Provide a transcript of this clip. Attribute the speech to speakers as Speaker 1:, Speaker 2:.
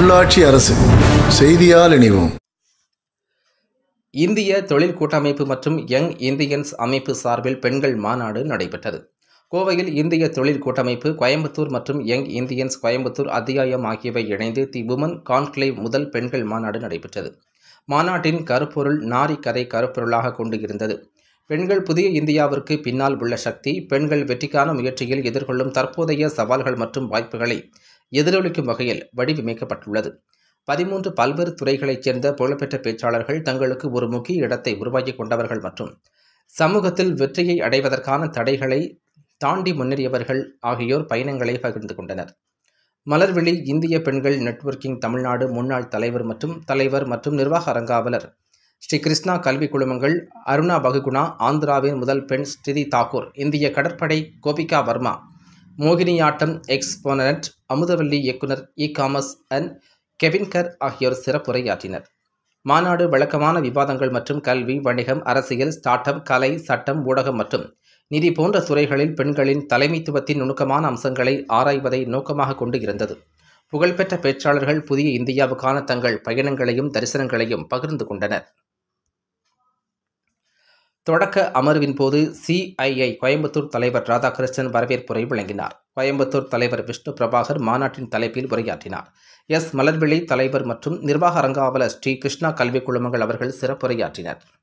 Speaker 1: உள்ளாட்சி அரசு செய்தியால் இணைவோம்.
Speaker 2: இந்திய தொழில் கூட்டமைப்பு மற்றும் யங் இந்தியன்ஸ் அமைப்பு சார்பில் பெண்கள் மாநாடு நடைபெற்றது. கோவையில் இந்திய தொழில் கூட்டமைப்பு கோயம்புத்தூர் மற்றும் யங் இந்தியன்ஸ் கோயம்புத்தூர் அத்தியாயம் ஆகியவை இணைந்து தி உமன் கான்க்ளேவ் முதல் பெண்கள் மாநாடு நடைபெற்றது. மாநாட்டின் கருப்பொருள் நாரி கதை கருப்பொருளாக கொண்டு இருந்தது. பெண்கள் புதிய இந்தியாவிற்கு பின்னால் உள்ள சக்தி, பெண்கள் வெற்றிக்கான முயற்சியில் எதிர்கொள்ளும் தற்போதைய சவால்கள் மற்றும் வாய்ப்புகளை எதிரொலிக்கும் வகையில் வடிவமைக்கப்பட்டுள்ளது. 13 பல்வேறு துறைகளைச் சேர்ந்த புகழ்பெற்ற பேச்சாளர்கள், தங்களுக்கு ஒரு முக்கிய இடத்தை உருவாக்கி கொண்டவர்கள் மற்றும் சமூகத்தில் வெற்றியை அடைவதற்கான தடைகளை தாண்டி முன்னேறியவர்கள் ஆகியோர் பயணங்களை பகிர்ந்து கொண்டனர். மலர்விழி இந்திய பெண்கள் நெட்வொர்க்கிங் தமிழ்நாடு முன்னாள் தலைவர் மற்றும் நிர்வாக அரங்காவலர் ஸ்ரீ கிருஷ்ணா கல்வி குழுமங்கள், அருணா பகுகுணா, ஆந்திராவின் முதல் பெண் ஸ்திதி தாக்கூர், இந்திய கடற்படை கோபிகா வர்மா, மோகினியாட்டம் எக்ஸ்போனன்ட் அமுதவல்லி, இயக்குனர் இ-காமர்ஸ் அண்ட் கெவின்கர் ஆகியோர் சிறப்புரையாற்றினர். மாநாடு வழக்கமான விவாதங்கள் மற்றும் கல்வி, வணிகம், அரசியல், ஸ்டார்ட் அப், கலை, சட்டம், ஊடகம் மற்றும் நிதி போன்ற துறைகளில் பெண்களின் தலைமைத்துவத்தின் நுணுக்கமான அம்சங்களை ஆராய்வதை நோக்கமாக கொண்டு இருந்தது. புகழ்பெற்ற பேச்சாளர்கள் புதிய இந்தியாவுக்கான தங்கள் பயணங்களையும் தரிசனங்களையும் பகிர்ந்து கொண்டனர். தொடக்க அமர்வின் போது CII கோயம்புத்தூர் தலைவர் ராதாகிருஷ்ணன் வரவேற்புரை வழங்கினார். கோயம்புத்தூர் தலைவர் விஷ்ணு பிரபாகர் மாநாட்டின் தலைப்பில் உரையாற்றினார். மலர்விழி தலைவர் மற்றும் நிர்வாக அரங்காவலர் ஸ்ரீ கிருஷ்ணா கல்வி குழுமங்கள் அவர்கள் சிறப்புரையாற்றினர்.